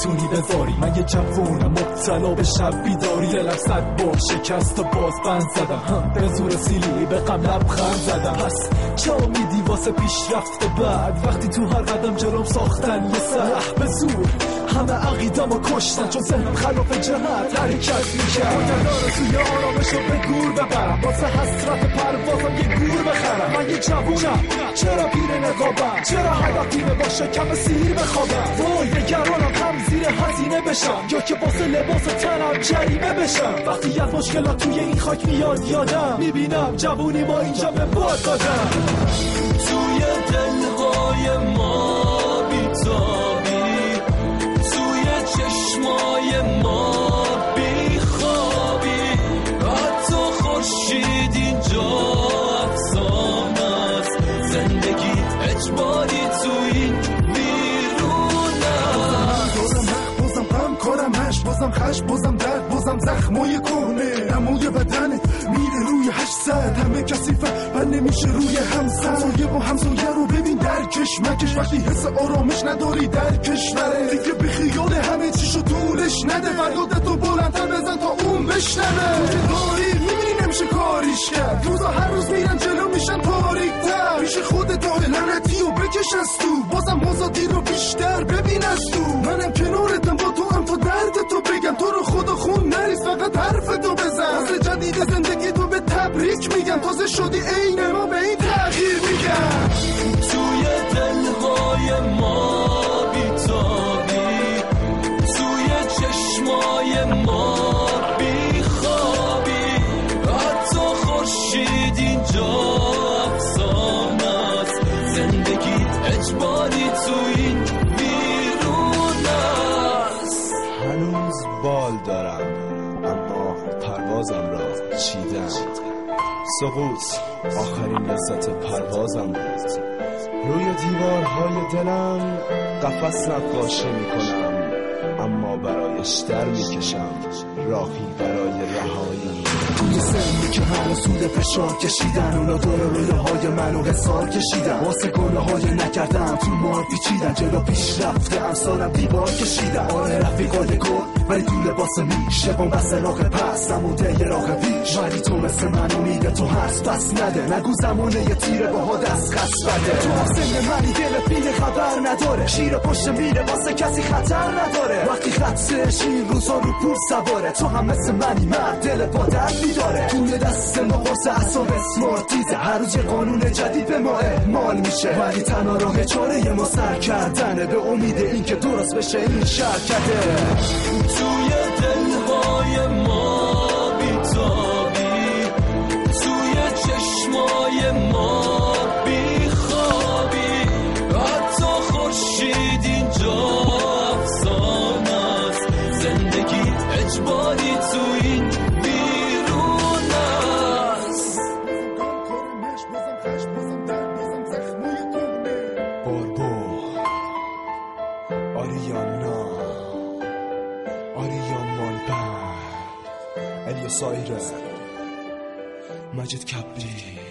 نمیتونی بذاری. من یه جوونم مبتلا به شب بیداری، دلم صد بار شکست و باز بند زدم، به زور سیلی به غم لبخند زدم. پس چه امیدی واسه پیشرفت بعد وقتی تو هر قدم جلوم ساختن یه سر به زور؟ همه عقیدمو کشتن چون ذهنم خلاف جهت حرکت میکرد. باید داره توی آرامشو به گور ببرم، واسه حسرت پروازم یه گور بخرم. من یه جوونم چرا پیر نقابم، چرا هدفی باشه کم سیر بخوابم. وای نگرانم هم زیر هزینه بشم یا که واسه لباس تنم جریمه بشم. وقتی از مشکلات توی این خاک میاد یادم، میبینم جوونی ما اینجا به باد دادم. توی دلهای ما بیتابی، توی چشمای ما بیخوابی، حتی خورشید اینجا افسانه است. زندگی اجباری تو این بیرون است. بازم غم کارمش، بازم خشم، بازم درد، بازم زخمای کهنه. نمای بدنت میره روی 800، همه کثیفه و نمیشه روی همسایه با همسایه رو ببین در کشمکش. وقتی حس آرامش نداری در کشوره دیگه به خیال همه چیشو طولش نده. فریادتو بلندتر بزن تا اون بشنوه. توی داری میبینی نمیشه کاریش کرد، روزا هر روز میرن جلو میشن تاریک‌تر. پیش خودت راه لعنتی و بکش از تو، بازم آزادی رو بیشتر ببین از تو. منم کنارتم با تو هم تا درد تو بگم، تو رو خدا خون نریز فقط حرفتو بزن. واسه جدید زندگی تو به تبریک میگم، تازه شدی عین ما به این تغییر میگم. توی دلهای ما بیتابی، توی چشمای ما بیخوابی، حتی خورشید اینجا افسانه است. زندگی اجباری تو این بیرون است. هنوز بال دارم اما پروازم را چیدم. سقوط آخرین لذت پروازم بود. روی دیوارهای دلم قفس نقاشی میکنم، اما برایش در میکشم راهی برای رهایی. توی سنی که همه سود فشار کشیدن، اونا دور رویاهای منو حسار کشیدن. واسه گناه های نکردم تو مار پیچیدن، جلو پیش رفته امسالم دیوار کشیدن. آره رفیقای گل ولی تو لباس میشه با بس راه پس نمونده یه راه پیش. ولی تو مثل من امیده تو هست پس نده، نگو زمانه یه تیره با دست خست بده. تو حسین منی دل پیل خبر نداره، شیر پشت میره واسه کسی خطر نداره. وقتی خطش این روزا رو پول سواره، تو هم مثل منی مرد دل با درد میداره. توی دست ما قرص اصاب اسمارت دیزه، هر روز یه قانون جدید به ما اعمال میشه. ولی تنها راه چاره ما سر کردنه، به امید این که درست بشه این شرکته. توی دلهای ما بیتابی، توی چشمای ما بیخوابی، حتی خورشید اینجا افسانه است. زندگی اجباری تو این بیرون است. باربو آریانا آریا مالبر الیا سایره مجید کبری